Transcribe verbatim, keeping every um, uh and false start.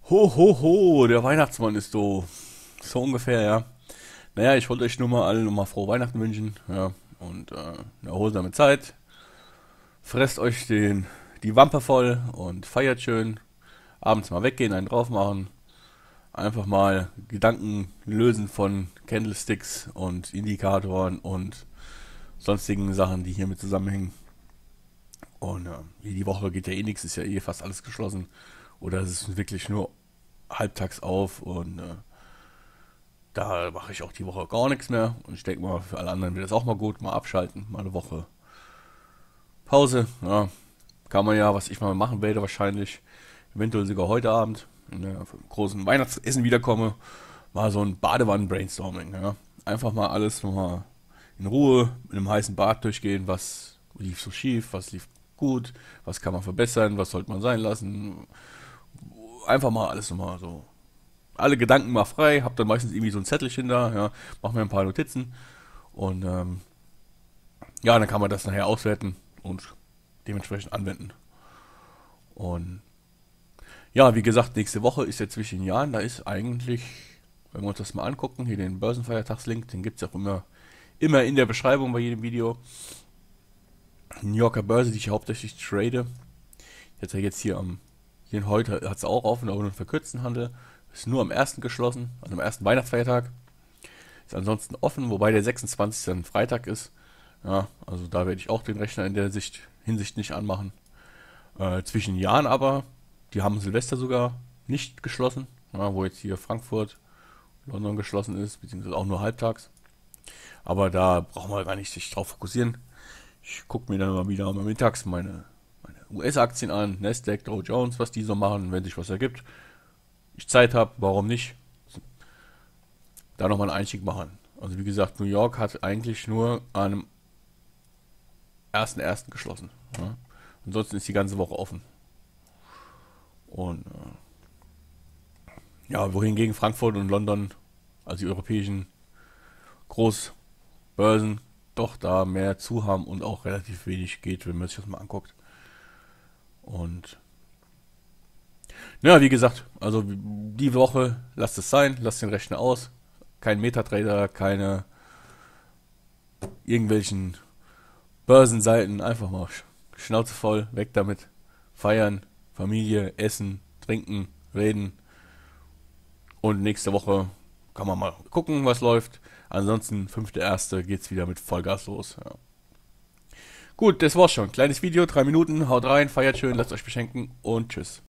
Ho, ho, ho, der Weihnachtsmann ist so. So ungefähr, ja. Naja, ich wollte euch nur mal allen nochmal frohe Weihnachten wünschen, ja. Und äh, eine erholsame Zeit. Fresst euch den, die Wampe voll und feiert schön. Abends mal weggehen, einen drauf machen. Einfach mal Gedanken lösen von Candlesticks und Indikatoren und sonstigen Sachen, die hiermit zusammenhängen. Und äh, die Woche geht ja eh nichts, ist ja eh fast alles geschlossen. Oder es ist wirklich nur halbtags auf und äh, da mache ich auch die Woche gar nichts mehr. Und ich denke mal, für alle anderen wird das auch mal gut. Mal abschalten, mal eine Woche Pause. Ja, kann man ja, was ich mal machen werde, wahrscheinlich. Eventuell sogar heute Abend, wenn ich vom großen Weihnachtsessen wiederkomme. Mal so ein Badewannen-Brainstorming. Ja. Einfach mal alles nochmal in Ruhe mit einem heißen Bad durchgehen. Was lief so schief, was lief gut, was kann man verbessern, was sollte man sein lassen. Einfach mal alles nochmal so alle Gedanken mal frei, hab dann meistens irgendwie so ein Zettelchen da, ja, mach mir ein paar Notizen und ähm, ja, dann kann man das nachher auswerten und dementsprechend anwenden. Und ja, wie gesagt, nächste Woche ist ja zwischen den Jahren, da ist eigentlich, wenn wir uns das mal angucken, hier den Börsenfeiertagslink, den gibt es auch immer, immer in der Beschreibung bei jedem Video. Die New Yorker Börse, die ich hauptsächlich trade, jetzt ja jetzt hier am, hier heute hat es auch offen, aber nur einen verkürzten Handel, ist nur am ersten geschlossen, also am ersten Weihnachtsfeiertag. Ist ansonsten offen, wobei der sechsundzwanzigste dann Freitag ist. Ja, also da werde ich auch den Rechner in der Sicht, Hinsicht nicht anmachen. Äh, zwischen den Jahren aber, die haben Silvester sogar nicht geschlossen, ja, wo jetzt hier Frankfurt, London geschlossen ist, beziehungsweise auch nur halbtags. Aber da brauchen wir gar nicht sich drauf fokussieren. Ich gucke mir dann mal wieder mal mittags meine, meine U S-Aktien an, Nasdaq, Dow Jones, was die so machen, wenn sich was ergibt. Ich Zeit habe, warum nicht? Da nochmal einen Einstieg machen. Also wie gesagt, New York hat eigentlich nur an einem ersten ersten geschlossen. Ja. Ansonsten ist die ganze Woche offen. Und äh, ja, wohingegen Frankfurt und London, also die europäischen Großbörsen, doch da mehr zu haben und auch relativ wenig geht, wenn man sich das mal anguckt. Und ja, wie gesagt, also die Woche lasst es sein, lasst den Rechner aus. Kein Metatrader, keine irgendwelchen Börsenseiten, einfach mal Schnauze voll, weg damit. Feiern, Familie, essen, trinken, reden. Und nächste Woche kann man mal gucken, was läuft. Ansonsten, fünfter erster geht's wieder mit Vollgas los. Ja. Gut, das war's schon. Kleines Video, drei Minuten. Haut rein, feiert schön, lasst euch beschenken und tschüss.